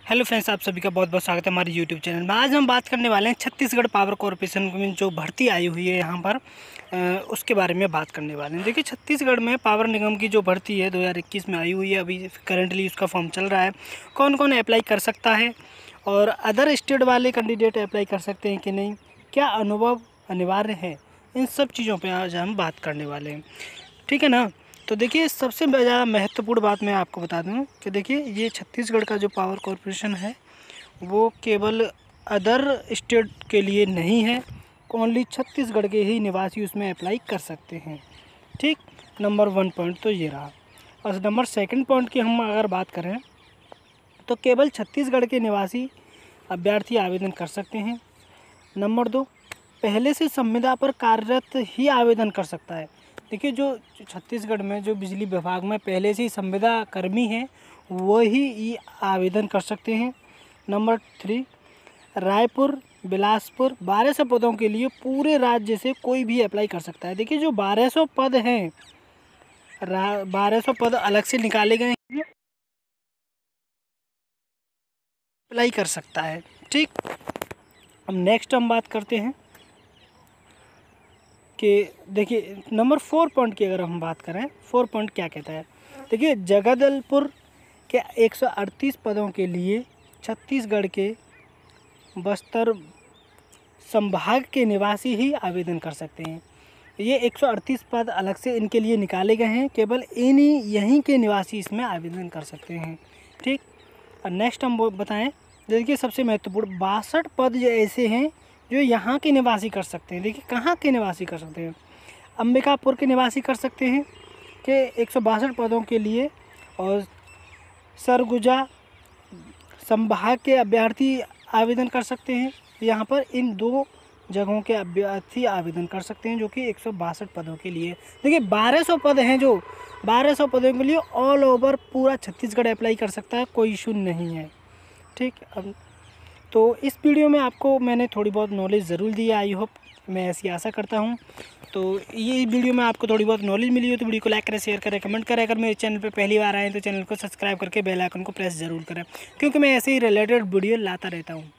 Hello friends, आप सभी का बहुत बहुत स्वागत है हमारे यूट्यूब चैनल में। आज हम बात करने वाले हैं छत्तीसगढ़ पावर कॉरपोरेशन में जो भर्ती आई हुई है यहाँ पर उसके बारे में बात करने वाले हैं। देखिए, छत्तीसगढ़ में पावर निगम की जो भर्ती है 2021 में आई हुई है। अभी करंटली उसका फॉर्म चल रहा है। कौन कौन अप्लाई कर सकता है और अदर स्टेट वाले कैंडिडेट अप्लाई कर सकते हैं कि नहीं, क्या अनुभव अनिवार्य है, इन सब चीज़ों पर आज हम बात करने वाले हैं। ठीक है ना। तो देखिए, सबसे ज़्यादा महत्वपूर्ण बात मैं आपको बता दूं कि देखिए, ये छत्तीसगढ़ का जो पावर कॉरपोरेशन है वो केवल अदर स्टेट के लिए नहीं है। ओनली छत्तीसगढ़ के ही निवासी उसमें अप्लाई कर सकते हैं। ठीक, नंबर 1 पॉइंट तो ये रहा। और नंबर 2 पॉइंट की हम अगर बात करें तो केवल छत्तीसगढ़ के निवासी अभ्यर्थी आवेदन कर सकते हैं। नंबर 2, पहले से संविदा पर कार्यरत ही आवेदन कर सकता है। देखिए, जो छत्तीसगढ़ में जो बिजली विभाग में पहले से ही संविदा कर्मी हैं वही ये आवेदन कर सकते हैं। नंबर 3, रायपुर, बिलासपुर 1200 पदों के लिए पूरे राज्य से कोई भी अप्लाई कर सकता है। देखिए, जो 1200 पद हैं, 1200 पद अलग से निकाले गए हैं, अप्लाई कर सकता है। ठीक, अब नेक्स्ट हम बात करते हैं कि देखिए, नंबर 4 पॉइंट की अगर हम बात करें, 4 पॉइंट क्या कहता है। देखिए, जगदलपुर के 138 पदों के लिए छत्तीसगढ़ के बस्तर संभाग के निवासी ही आवेदन कर सकते हैं। ये 138 पद अलग से इनके लिए निकाले गए हैं, केवल इन्हीं यहीं के निवासी इसमें आवेदन कर सकते हैं। ठीक, और नेक्स्ट हम वो बताएं। देखिए, सबसे महत्वपूर्ण 62 पद जो ऐसे हैं जो यहाँ के निवासी कर सकते हैं। देखिए, कहाँ के निवासी कर सकते हैं, अंबिकापुर के निवासी कर सकते हैं कि 162 पदों के लिए, और सरगुजा संभाग के अभ्यर्थी आवेदन कर सकते हैं। यहाँ पर इन 2 जगहों के अभ्यर्थी आवेदन कर सकते हैं जो कि 162 पदों के लिए। देखिए, 1200 पद हैं, जो 1200 पदों के लिए ऑल ओवर पूरा छत्तीसगढ़ अप्लाई कर सकता है, कोई इशू नहीं है। ठीक, अब तो इस वीडियो में आपको मैंने थोड़ी बहुत नॉलेज ज़रूर दी है। आई होप, मैं ऐसी आशा करता हूँ। तो ये वीडियो में आपको थोड़ी बहुत नॉलेज मिली हो तो वीडियो को लाइक करें, शेयर करें, कमेंट करें। अगर मेरे चैनल पे पहली बार आए तो चैनल को सब्सक्राइब करके बेल आइकन को प्रेस ज़रूर करें, क्योंकि मैं ऐसे ही रिलेटेड वीडियो लाता रहता हूँ।